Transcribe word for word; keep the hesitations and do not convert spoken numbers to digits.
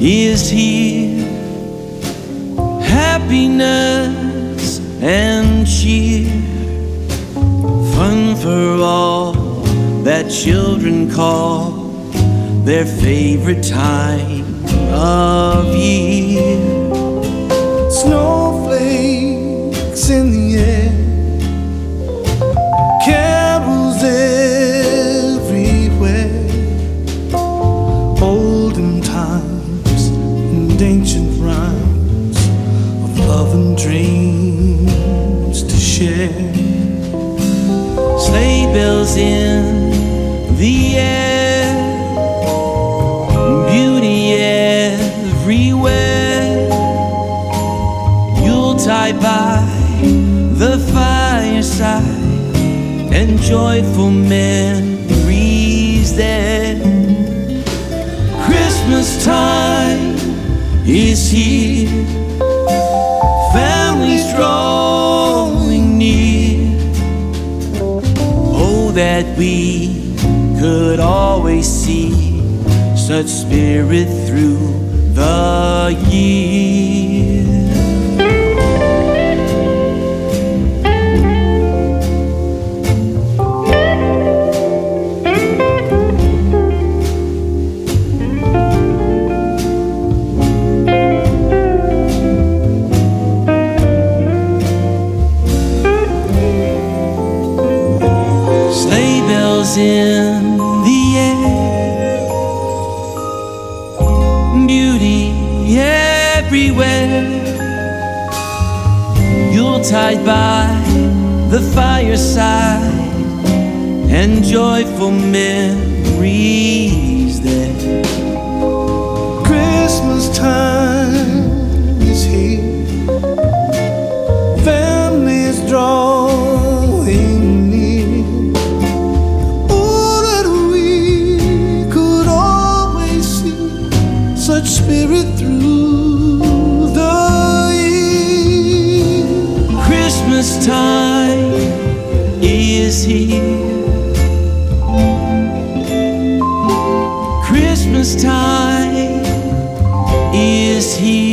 is here. Happiness and cheer, fun for all that children call their favorite time of year. Snowflakes in the air, carols everywhere, olden times and ancient rhymes of love and dreams to share. Sleigh bells in the air, beauty everywhere, Yuletide by the fireside, and joyful memories there. Christmas time is here, families drawing near. Oh, that we could always see such spirit through the year. Sleigh bells in the air, beauty everywhere, Yuletide by the fireside, and joyful memories there. Christmas time is here, families drawing near. Oh, that we could always see such spirit through the year. Christmas time is here, Christmas time is here.